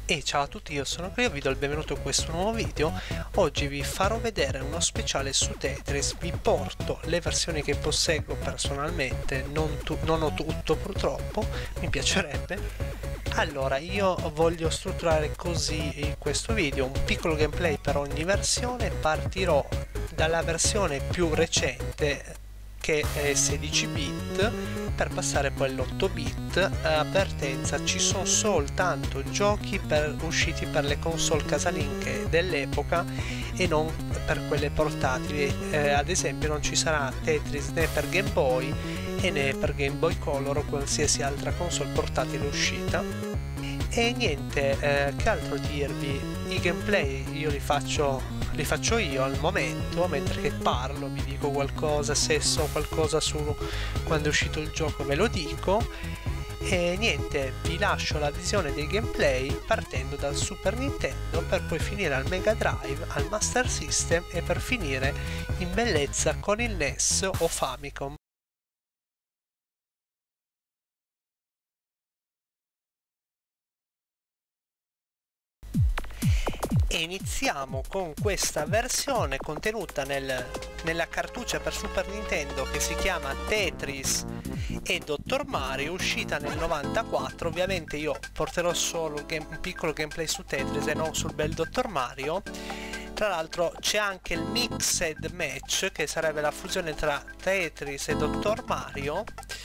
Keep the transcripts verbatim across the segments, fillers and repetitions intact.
E ciao a tutti, io sono Cleo, vi do il benvenuto in questo nuovo video. Oggi vi farò vedere uno speciale su Tetris, vi porto le versioni che posseggo personalmente, non, non ho tutto purtroppo, mi piacerebbe. Allora, io voglio strutturare così in questo video, un piccolo gameplay per ogni versione. Partirò dalla versione più recente, che è sedici bit, per passare poi all'otto bit. Avvertenza: ci sono soltanto giochi per, usciti per le console casalinghe dell'epoca e non per quelle portatili. Eh, ad esempio non ci sarà Tetris né per Game Boy e né per Game Boy Color o qualsiasi altra console portatile uscita. E niente, eh, che altro dirvi? I gameplay io li faccio, li faccio io al momento, mentre che parlo vi dico qualcosa. Se so qualcosa su quando è uscito il gioco ve lo dico. E niente, vi lascio la visione dei gameplay partendo dal Super Nintendo per poi finire al Mega Drive, al Master System e per finire in bellezza con il N E S o Famicom. E iniziamo con questa versione contenuta nel, nella cartuccia per Super Nintendo, che si chiama Tetris e Dottor Mario, uscita nel novantaquattro. Ovviamente io porterò solo un, game, un piccolo gameplay su Tetris e non sul bel Dottor Mario. Tra l'altro c'è anche il Mixed Match, che sarebbe la fusione tra Tetris e Dottor Mario.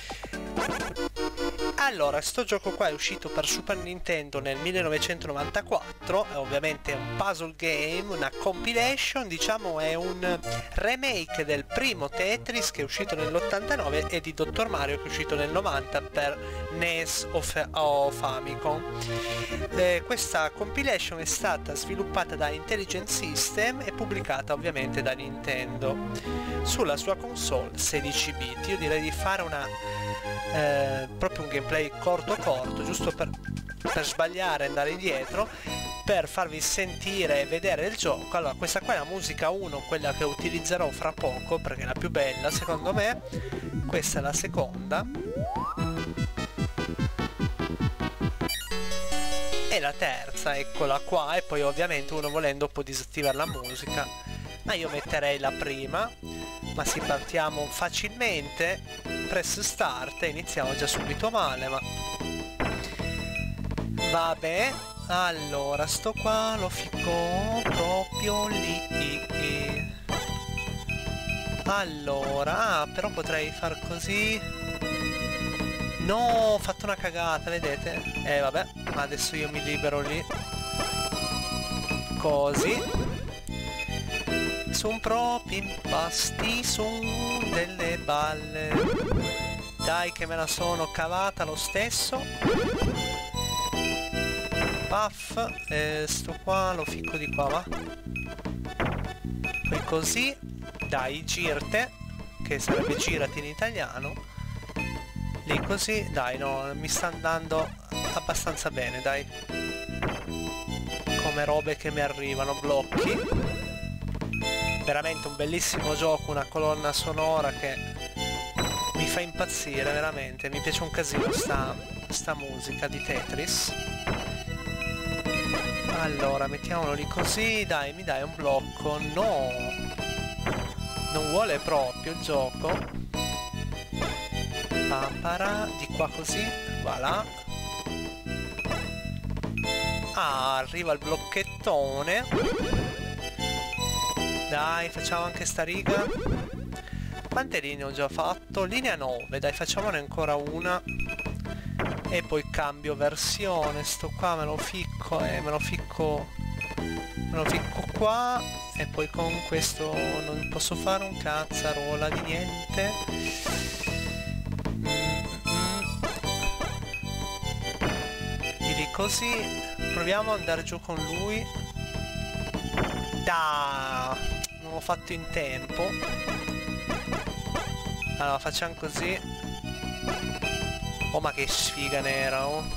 Allora, sto gioco qua è uscito per Super Nintendo nel millenovecentonovantaquattro, è ovviamente un puzzle game, una compilation, diciamo è un remake del primo Tetris che è uscito nell'ottantanove e di Dottor Mario che è uscito nel novanta per N E S o, o Famicom. Eh, questa compilation è stata sviluppata da Intelligent System e pubblicata ovviamente da Nintendo sulla sua console sedici bit. Io direi di fare una Eh, proprio un gameplay corto corto, giusto per, per sbagliare e andare indietro, per farvi sentire e vedere il gioco. Allora, questa qua è la musica uno, quella che utilizzerò fra poco perché è la più bella secondo me. Questa è la seconda e la terza, eccola qua. E poi ovviamente uno volendo può disattivare la musica, ma io metterei la prima. Ma sì, partiamo facilmente, press start e iniziamo già subito male, ma vabbè. Allora, sto qua lo ficco proprio lì. Allora, ah, però potrei far così. No, ho fatto una cagata, vedete? Eh vabbè, ma adesso io mi libero lì. Così. Son proprio impasti, son delle balle. Dai che me la sono cavata lo stesso. Puff, eh, sto qua lo ficco di qua, va. Poi così. Dai, girte, che sarebbe girati in italiano. Lì così, dai, no, mi sta andando abbastanza bene, dai. Come robe che mi arrivano, blocchi. Veramente un bellissimo gioco, una colonna sonora che mi fa impazzire, veramente. Mi piace un casino sta, sta musica di Tetris. Allora, mettiamolo lì così, dai, mi dai un blocco. No! Non vuole proprio il gioco. Pampara, di qua così, voilà. Ah, arriva il blocchettone. Dai, facciamo anche sta riga. Quante linee ho già fatto? Linea nove, dai, facciamone ancora una. E poi cambio versione. Sto qua me lo ficco e eh, me lo ficco. Me lo ficco qua. E poi con questo non posso fare un cazzarola di niente. Mm-mm. Di così. Proviamo ad andare giù con lui. Da, non l'ho fatto in tempo. Allora facciamo così. Oh, ma che sfiga nera, oh.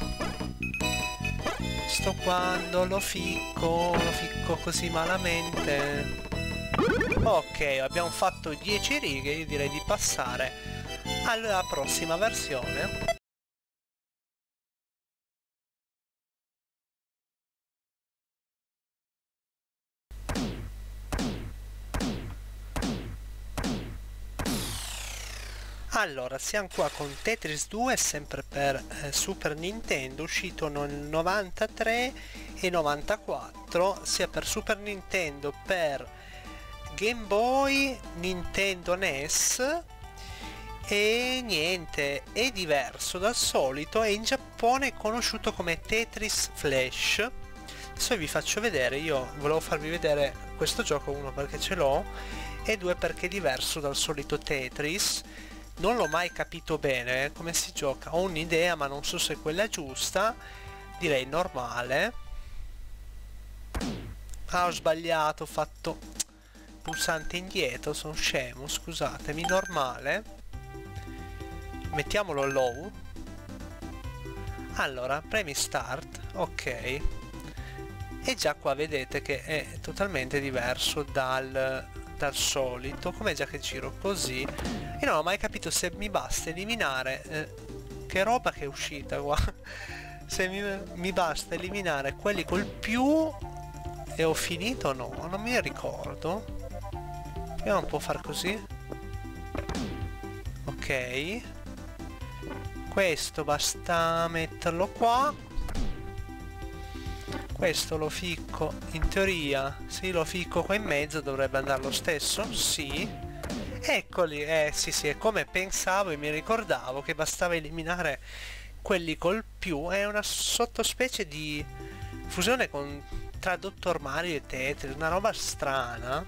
Sto quando lo ficco, lo ficco così malamente. Ok, abbiamo fatto dieci righe. Io direi di passare alla prossima versione. Allora, siamo qua con Tetris due, sempre per eh, Super Nintendo, uscito nel novantatré e novantaquattro, sia per Super Nintendo, per Game Boy, Nintendo N E S, e niente, è diverso dal solito e in Giappone è conosciuto come Tetris Flash. Adesso vi faccio vedere, io volevo farvi vedere questo gioco, uno perché ce l'ho e due perché è diverso dal solito Tetris. Non l'ho mai capito bene eh, come si gioca, ho un'idea ma non so se è quella giusta, direi normale. Ah, ho sbagliato, ho fatto pulsante indietro, sono scemo, scusatemi. Normale, mettiamolo low. Allora, premi start, ok, e già qua vedete che è totalmente diverso dal, dal solito. Come già che giro così, io non ho mai capito se mi basta eliminare eh, che roba che è uscita qua se mi, mi basta eliminare quelli col più e ho finito o no, non mi ricordo. Io non può far così, ok, questo basta metterlo qua, questo lo ficco, in teoria se lo ficco qua in mezzo dovrebbe andare lo stesso, sì. Eccoli, eh sì sì, è come pensavo e mi ricordavo che bastava eliminare quelli col più. È una sottospecie di fusione con, tra Dottor Mario e Tetris, una roba strana,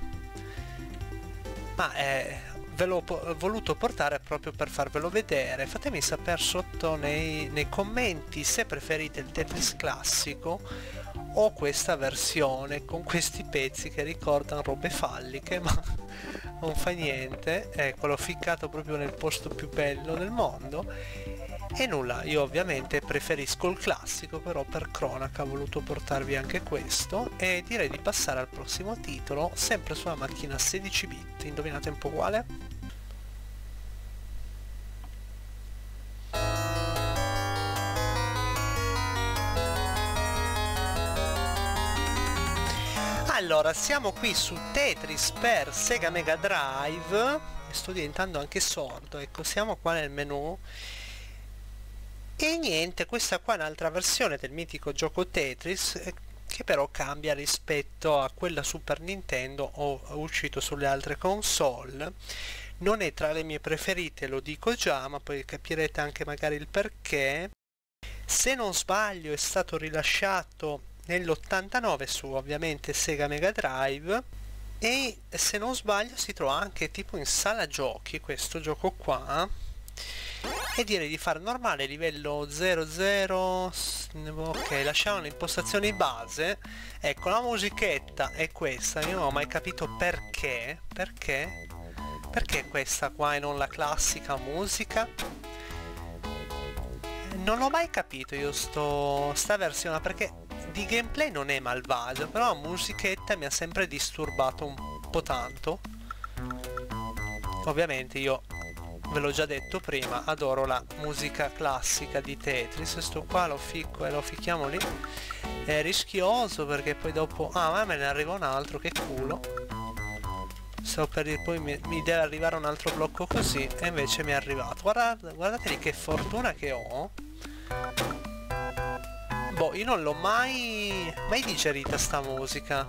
ma eh, ve l'ho po voluto portare proprio per farvelo vedere. Fatemi sapere sotto nei, nei commenti se preferite il Tetris classico o questa versione con questi pezzi che ricordano robe falliche, ma non fa niente. Ecco, l'ho ficcato proprio nel posto più bello del mondo. E nulla, io ovviamente preferisco il classico, però per cronaca ho voluto portarvi anche questo e direi di passare al prossimo titolo, sempre sulla macchina sedici bit. Indovinate un po' quale? Allora, siamo qui su Tetris per Sega Mega Drive e sto diventando anche sordo, ecco, siamo qua nel menu e niente, questa qua è un'altra versione del mitico gioco Tetris eh, che però cambia rispetto a quella Super Nintendo o uscito sulle altre console. Non è tra le mie preferite, lo dico già, ma poi capirete anche magari il perché. Se non sbaglio è stato rilasciato nell'ottantanove su ovviamente Sega Mega Drive e se non sbaglio si trova anche tipo in sala giochi questo gioco qua, e direi di fare normale livello zero zero. Ok, lasciamo le impostazioni base. Ecco, la musichetta è questa, io non ho mai capito perché perché perché questa qua e non la classica musica. Non l'ho mai capito io sto sta versione, perché di gameplay non è malvagia, però la musichetta mi ha sempre disturbato un po' tanto. Ovviamente io ve l'ho già detto prima, adoro la musica classica di Tetris. Sto qua lo ficco e lo ficchiamo lì, è rischioso perché poi dopo ah ma me ne arriva un altro, che culo, stavo per dire poi mi, mi deve arrivare un altro blocco così e invece mi è arrivato. Guardate, guardate lì che fortuna che ho. Boh, io non l'ho mai mai digerita sta musica.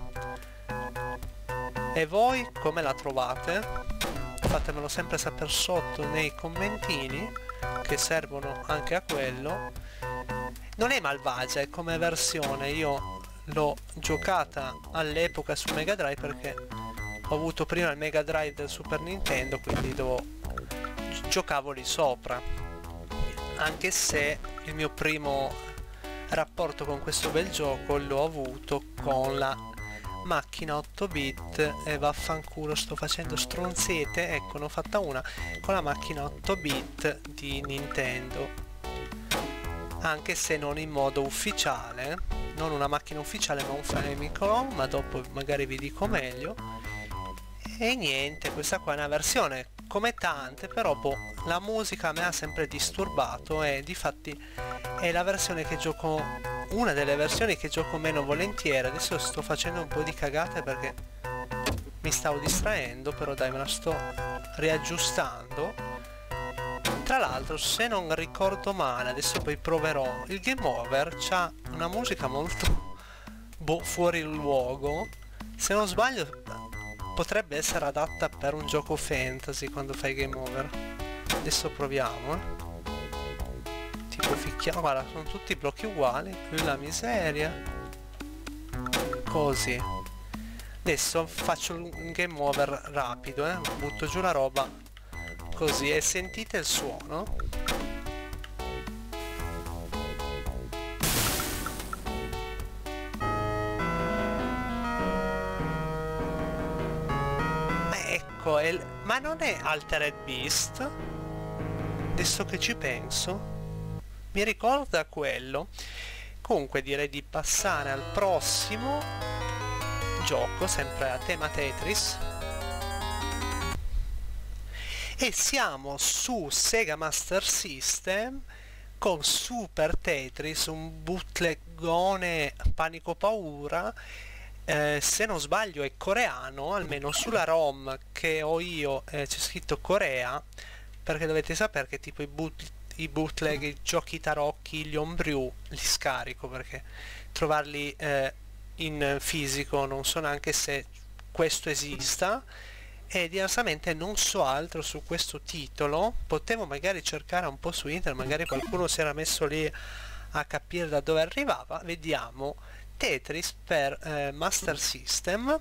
E voi come la trovate? Fatemelo sempre sapere sotto nei commentini, che servono anche a quello. Non è malvagia, è come versione, io l'ho giocata all'epoca su Mega Drive perché ho avuto prima il Mega Drive del Super Nintendo, quindi dovevo giocavo lì sopra, anche se il mio primo rapporto con questo bel gioco l'ho avuto con la macchina otto bit e vaffanculo, sto facendo stronzete, ecco ne ho fatta una con la macchina otto bit di Nintendo, anche se non in modo ufficiale, non una macchina ufficiale ma un Famicom, ma dopo magari vi dico meglio. E niente, questa qua è una versione come tante, però boh, la musica mi ha sempre disturbato e difatti è la versione che gioco, una delle versioni che gioco meno volentieri. Adesso sto facendo un po' di cagate perché mi stavo distraendo, però dai, me la sto riaggiustando. Tra l'altro, se non ricordo male, adesso poi proverò, il Game Over c'ha una musica molto boh, fuori luogo. Se non sbaglio potrebbe essere adatta per un gioco fantasy quando fai Game Over. Adesso proviamo, eh. Tipo ficchiamo, guarda, sono tutti blocchi uguali, qui la miseria. Così. Adesso faccio un Game Over rapido, eh. Butto giù la roba. Così, e sentite il suono. Ma ecco, è il... ma non è Altered Beast? Adesso che ci penso, mi ricorda quello. Comunque direi di passare al prossimo gioco, sempre a tema Tetris. E siamo su Sega Master System con Super Tetris, un bootlegone panico paura. Eh, se non sbaglio è coreano, almeno sulla ROM che ho io eh, c'è scritto Corea, perché dovete sapere che tipo i, boot, i bootleg, i giochi tarocchi, gli homebrew li scarico perché trovarli eh, in fisico non so neanche se questo esista. E diversamente non so altro su questo titolo. Potevo magari cercare un po' su internet, magari qualcuno si era messo lì a capire da dove arrivava. Vediamo. Tetris per eh, Master System.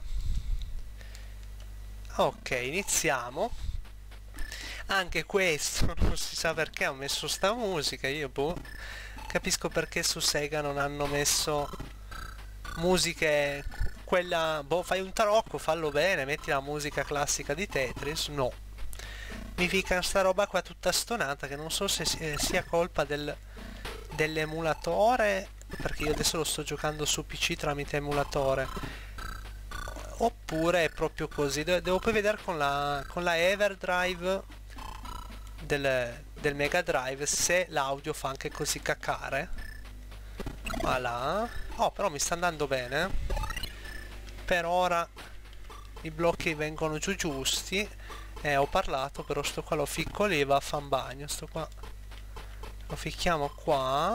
Ok, iniziamo. Anche questo non si sa perché ho messo sta musica, io boh, capisco perché su Sega non hanno messo musiche, quella, boh, fai un tarocco, fallo bene, metti la musica classica di Tetris. No, mi fica sta roba qua tutta stonata che non so se sia colpa del, dell'emulatore, perché io adesso lo sto giocando su P C tramite emulatore, oppure è proprio così. Devo poi vedere con la, con la Everdrive del, del Mega Drive se l'audio fa anche così cacare. Voilà. Oh, però mi sta andando bene. Per ora i blocchi vengono giù giusti. Eh, ho parlato, però sto qua lo ficco lì e va a fan bagno. Sto qua lo ficchiamo qua.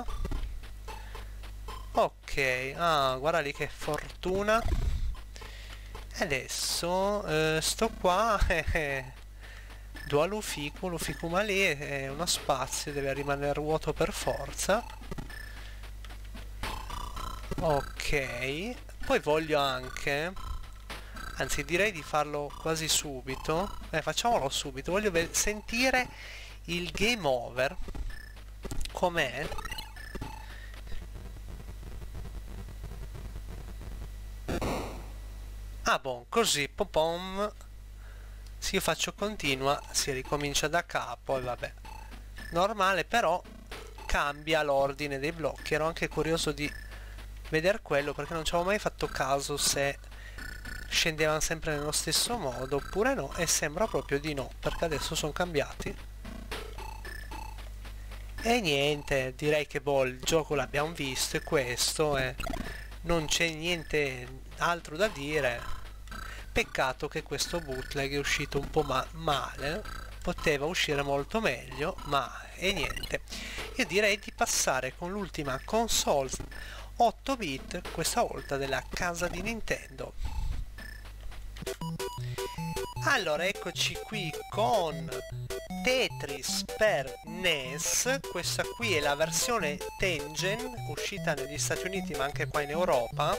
Ok, ah, guarda lì che fortuna. E adesso eh, sto qua eh, do lo fico, lo fico ma lì è uno spazio, deve rimanere vuoto per forza. Ok, poi voglio anche, anzi direi di farlo quasi subito, eh, facciamolo subito, voglio sentire il game over com'è. Ah bon, così, popom, se io faccio continua si ricomincia da capo e vabbè, normale, però cambia l'ordine dei blocchi. Ero anche curioso di vedere quello perché non ci avevo mai fatto caso se scendevano sempre nello stesso modo oppure no, e sembra proprio di no perché adesso sono cambiati. E niente, direi che boh, il gioco l'abbiamo visto, è questo, e non c'è niente altro da dire. Peccato che questo bootleg è uscito un po' ma male, poteva uscire molto meglio, ma e niente. Io direi di passare con l'ultima console otto bit, questa volta della casa di Nintendo. Allora, eccoci qui con Tetris per N E S. Questa qui è la versione Tengen, uscita negli Stati Uniti ma anche qua in Europa.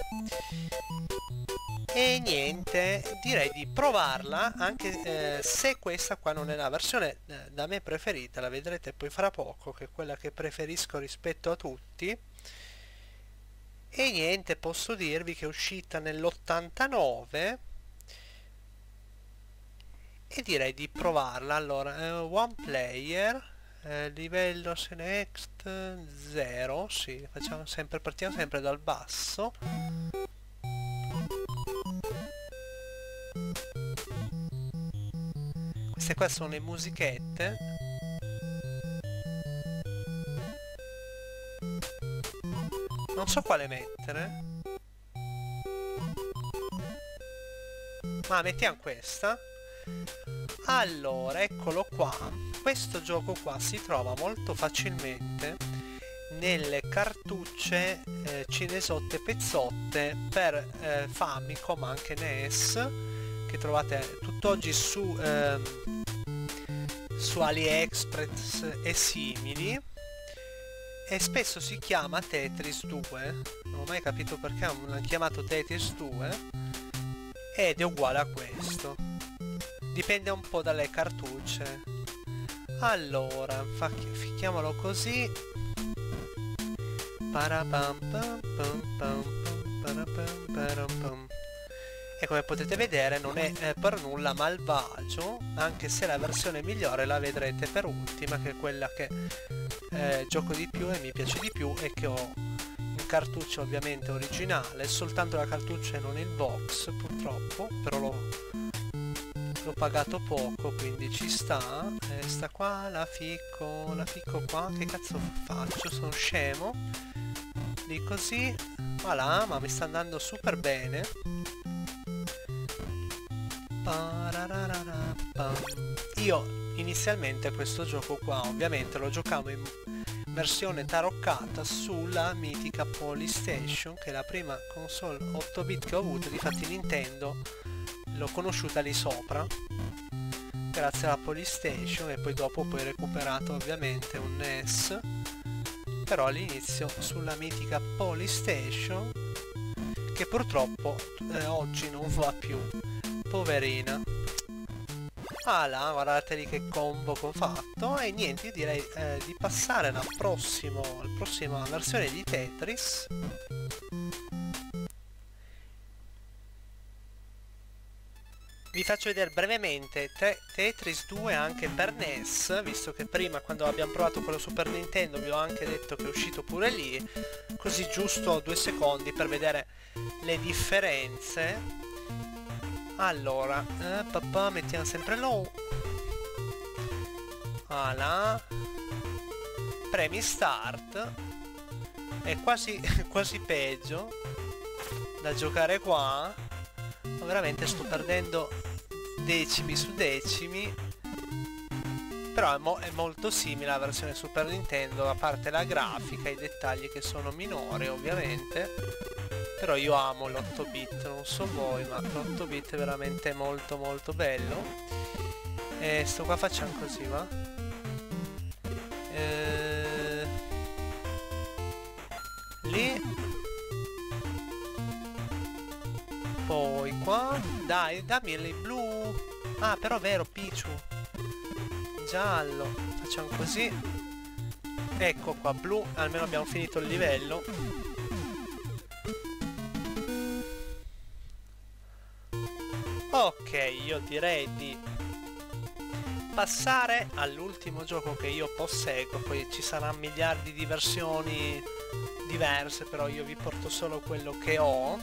E niente, direi di provarla, anche eh, se questa qua non è la versione eh, da me preferita, la vedrete poi fra poco, che è quella che preferisco rispetto a tutti. E niente, posso dirvi che è uscita nell'ottantanove e direi di provarla. Allora, eh, one player, eh, livello select zero, sì, facciamo sempre, partiamo sempre dal basso. Queste qua sono le musichette. Non so quale mettere. Ma mettiamo questa. Allora, eccolo qua. questo gioco qua si trova molto facilmente nelle cartucce eh, cinesotte pezzotte per eh, Famicom, anche N E S, che trovate tutt'oggi su, ehm, su AliExpress e simili, e spesso si chiama Tetris due, non ho mai capito perché l'hanno chiamato Tetris due, ed è uguale a questo, dipende un po' dalle cartucce. Allora, chiamiamolo così. E come potete vedere non è eh, per nulla malvagio, anche se la versione migliore la vedrete per ultima, che è quella che eh, gioco di più e mi piace di più, e che ho in cartuccia ovviamente originale, soltanto la cartuccia e non il box purtroppo, però l'ho l'ho pagato poco, quindi ci sta. E sta qua, la ficco, la ficco qua, che cazzo faccio? Sono scemo. Lì così, voilà, ma mi sta andando super bene. Io inizialmente questo gioco qua ovviamente lo giocavo in versione taroccata sulla mitica Polystation, che è la prima console otto bit che ho avuto. Difatti Nintendo l'ho conosciuta lì sopra grazie alla Polystation, e poi dopo poi recuperato ovviamente un N E S, però all'inizio sulla mitica Polystation, che purtroppo eh, oggi non va più, poverina. Ah là, guardate lì che combo che ho fatto. E niente, io direi eh, di passare alla prossimo, alla prossima versione di Tetris. Vi faccio vedere brevemente te Tetris due anche per N E S, visto che prima, quando abbiamo provato quello Super Nintendo, vi ho anche detto che è uscito pure lì, così giusto due secondi per vedere le differenze. Allora, eh, papà, mettiamo sempre low. Voilà. Premi start. È quasi, quasi peggio da giocare qua. Ma veramente sto perdendo decimi su decimi. Però è, mo è molto simile alla versione Super Nintendo, a parte la grafica, i dettagli che sono minori ovviamente. Però io amo l'otto bit, non so voi, ma l'otto bit è veramente molto molto bello. E sto qua facciamo così, va? E... lì. Poi qua. Dai, dammi il blu. Ah, però vero, Pichu. Giallo. Facciamo così. Ecco qua, blu. Almeno abbiamo finito il livello. Ok, io direi di passare all'ultimo gioco che io posseggo. Poi ci saranno miliardi di versioni diverse, però io vi porto solo quello che ho.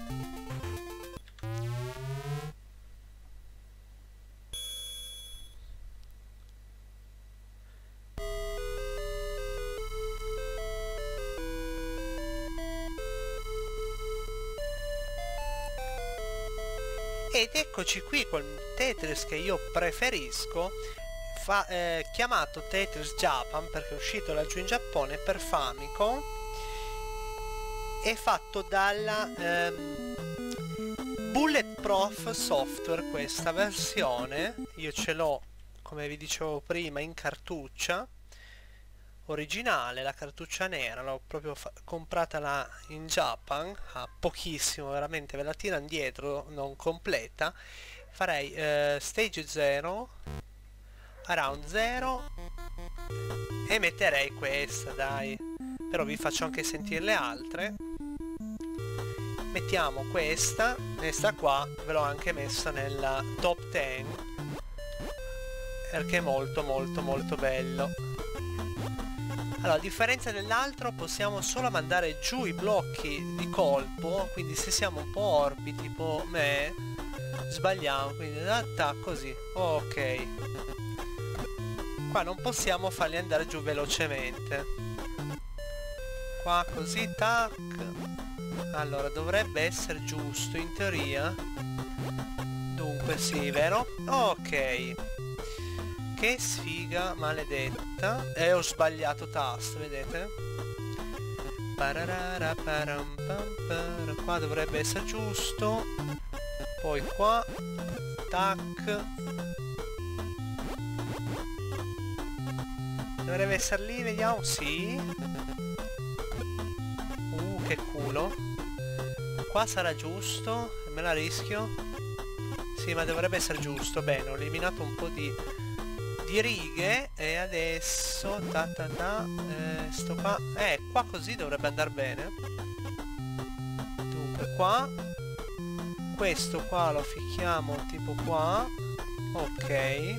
Ed eccoci qui col Tetris che io preferisco, fa, eh, chiamato Tetris Japan, perché è uscito laggiù in Giappone per Famicom. È fatto dalla ehm, Bulletproof Software questa versione. Io ce l'ho, come vi dicevo prima, in cartuccia originale, la cartuccia nera, l'ho proprio comprata là in Japan a pochissimo, veramente ve la tira indietro, non completa. Farei eh, stage zero, around zero, e metterei questa, dai, però vi faccio anche sentire le altre. Mettiamo questa, questa qua ve l'ho anche messa nella top dieci perché è molto molto molto bello. Allora, a differenza dell'altro possiamo solo mandare giù i blocchi di colpo, quindi se siamo un po' orbi tipo me sbagliamo, quindi tac, così, ok. Qua non possiamo farli andare giù velocemente, qua così, tac. Allora dovrebbe essere giusto in teoria, dunque sì, vero? Ok, che che sfiga maledetta. E ho sbagliato tasto, vedete? Pararara param pam para. Qua dovrebbe essere giusto. Poi qua. Tac. Dovrebbe essere lì, vediamo. Sì. Uh, che culo. Qua sarà giusto. Me la rischio. Sì, ma dovrebbe essere giusto. Bene, ho eliminato un po' di, di righe. E adesso ta ta ta eh, sto qua. Eh, qua così dovrebbe andare bene. Dunque qua. Questo qua lo ficchiamo tipo qua. Ok.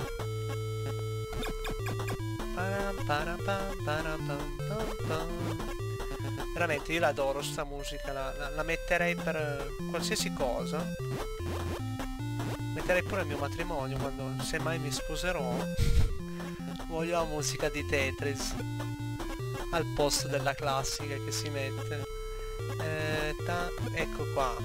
Param, param, pam, param, pam, pam, pam. Veramente io l'adoro sta musica. La, la, la metterei per qualsiasi cosa. Metterei pure il mio matrimonio quando, se mai mi sposerò. Voglio la musica di Tetris al posto della classica che si mette. Eh, ta, ecco qua.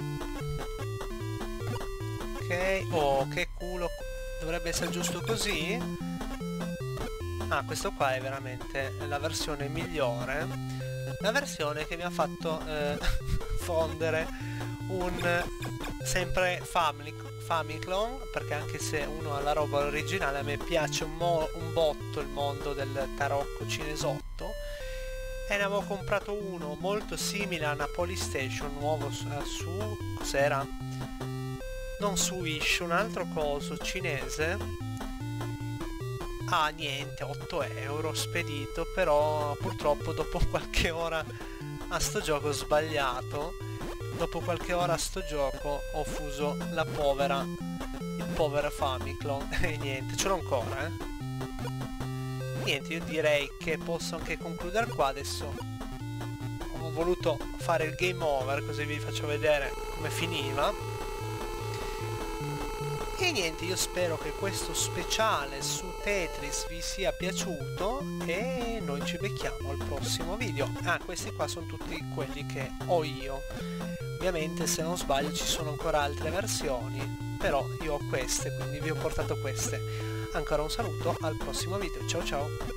Ok. Oh, che culo. Dovrebbe essere giusto così. Ah, questo qua è veramente la versione migliore. La versione che mi ha fatto eh, fondere un sempre family Famiclone, perché anche se uno ha la roba originale, a me piace un, mo un botto il mondo del tarocco cinesotto, e ne avevo comprato uno molto simile a una Polystation nuovo su, su cos'era? Non su Wish, un altro coso cinese. Ah, niente, otto euro spedito, però purtroppo dopo qualche ora a sto gioco ho sbagliato. Dopo qualche ora a sto gioco ho fuso la povera, il povero Famiclone. E niente, ce l'ho ancora, eh. Niente, io direi che posso anche concludere qua adesso. Ho voluto fare il game over, così vi faccio vedere come finiva. E niente, io spero che questo speciale su Tetris vi sia piaciuto e noi ci becchiamo al prossimo video. Ah, questi qua sono tutti quelli che ho io. Ovviamente, se non sbaglio, ci sono ancora altre versioni, però io ho queste, quindi vi ho portato queste. Ancora un saluto, al prossimo video, ciao ciao!